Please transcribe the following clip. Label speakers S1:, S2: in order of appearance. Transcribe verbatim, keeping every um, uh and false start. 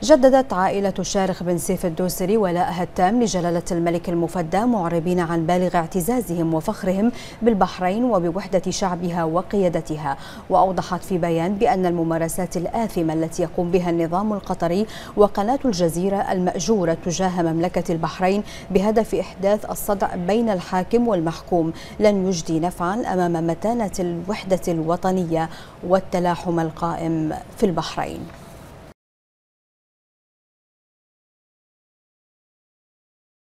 S1: جددت عائلة شارخ بن سيف الدوسري ولاءها التام لجلالة الملك المفدى، معربين عن بالغ اعتزازهم وفخرهم بالبحرين وبوحدة شعبها وقيادتها. وأوضحت في بيان بأن الممارسات الآثمة التي يقوم بها النظام القطري وقناة الجزيرة المأجورة تجاه مملكة البحرين بهدف إحداث الصدع بين الحاكم والمحكوم لن يجدي نفعا أمام متانة الوحدة الوطنية والتلاحم القائم في البحرين.